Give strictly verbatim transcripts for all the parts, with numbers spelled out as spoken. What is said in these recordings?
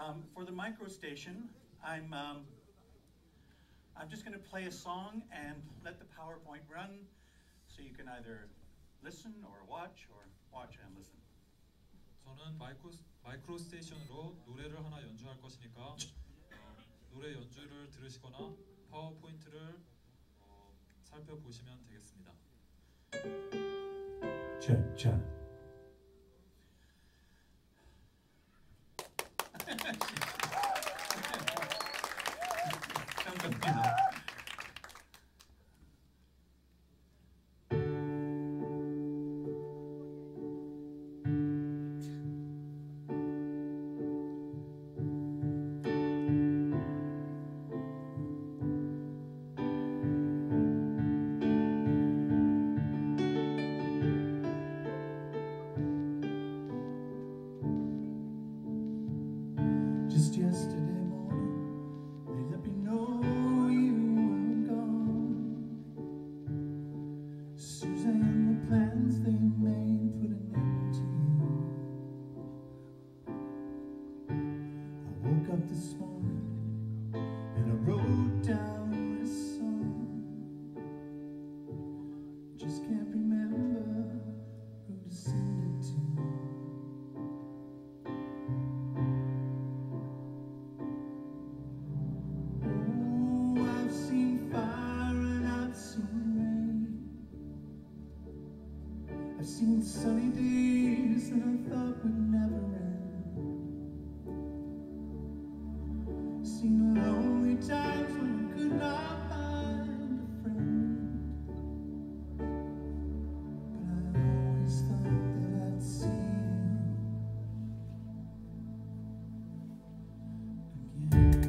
Um, for the micro station, I'm, um, I'm just going to play a song and let the PowerPoint run so you can either listen or watch or watch and listen. 저는 마이크로, 마이크로 스테이션으로 노래를 하나 연주할 것이니까 어, 노래 연주를 들으시거나 파워포인트를 어, 살펴보시면 되겠습니다. 자, 자. 감사합니다. Just yesterday morning, they let me know you were gone. Suzanne, the plans they made put an end to you. I woke up this morning and I wrote down this song. Just can't remember who to send it to. I've seen sunny days that I thought would never end. Seen lonely times when I could not find a friend. But I always thought that I'd see you again.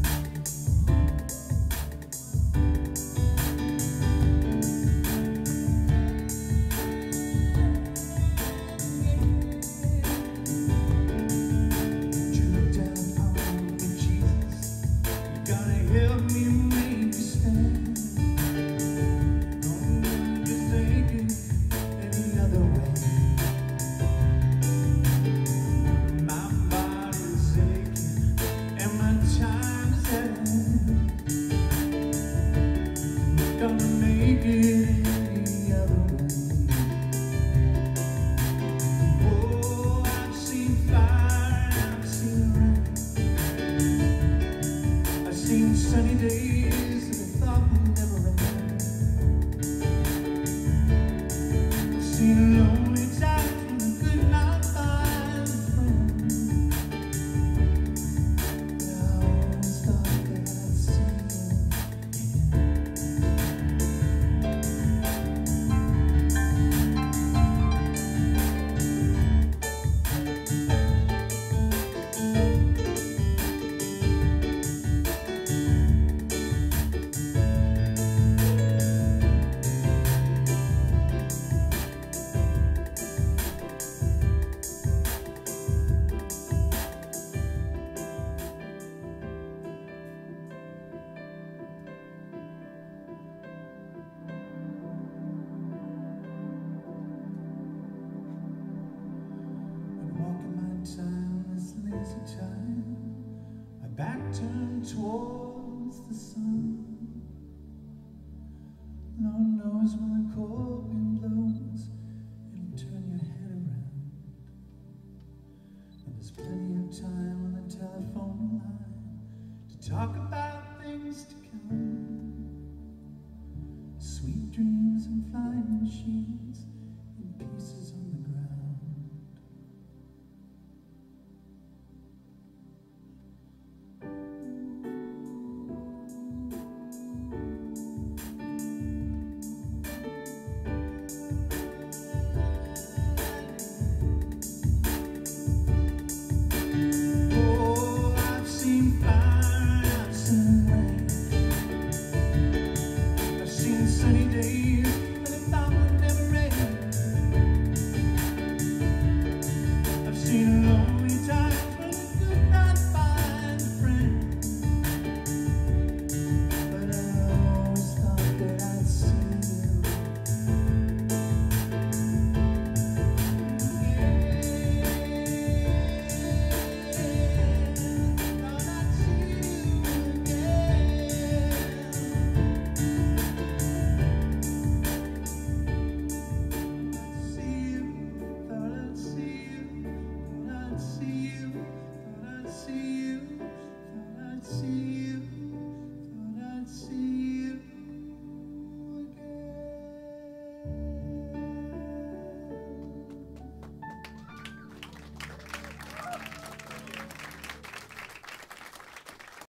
Help me make you stand. Don't just take it any other way. My body's aching and my time is at hand. I'm gonna make it any other way. Oh, I've seen fire, I've seen rain. I've seen sunny days that I thought would never end. I've seen lonely times when I could not find a friend. But I always thought that I'd see you time, my back turned towards the sun. Lord knows when the cold wind blows, it'll turn your head around. And there's plenty of time on the telephone line to talk about things to come. Sweet dreams and flying machines in pieces